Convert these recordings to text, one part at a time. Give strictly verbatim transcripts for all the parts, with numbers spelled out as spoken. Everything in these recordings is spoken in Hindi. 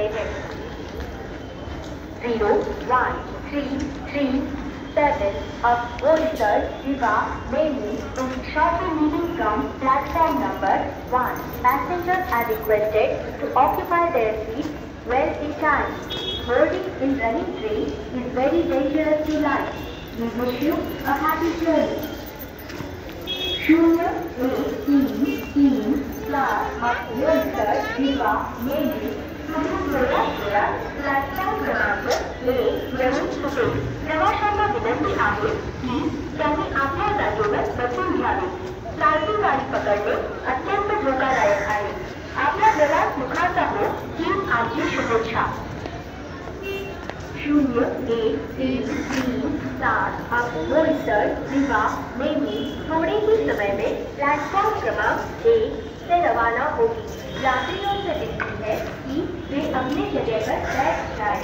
गए हैं। Zero one three three seven of Boisar, Diva, memu is shortly leaving from platform number one. Passengers are requested to occupy their seats well in time. Boarding in running train is very dangerous to life. We wish you a happy journey. Junior A तीन तीन class of Boisar, Diva, memu platform क्रमांक एक येऊन चुके. प्रवाशांना विनंती आहे की त्यांनी आपल्या जागेवर बसून घ्यावे. चालती गाडी पकडणे अत्यंत धोकादायक आहे. आपला प्रवास सुखाचा हो ही आमची शुभेच्छा. शून्य एक तीन तीन सात अब बोईसर दिवा मेमू थोड़े ही समय में प्लेटफॉर्म क्रमांक एक से रवाना होगी. यात्रियों से विनती है कि वे अपनी जगह पर बैठ जाएं.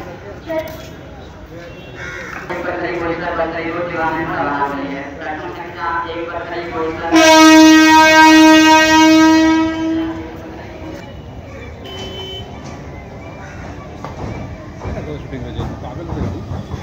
एक पर खड़ी बोईसर बस खड़ी रोड दिवा में रवाना हो रही है. प्लेटफॉर्म संख्या एक पर खड़ी बोईसर शूटिंग में पागल हो गया.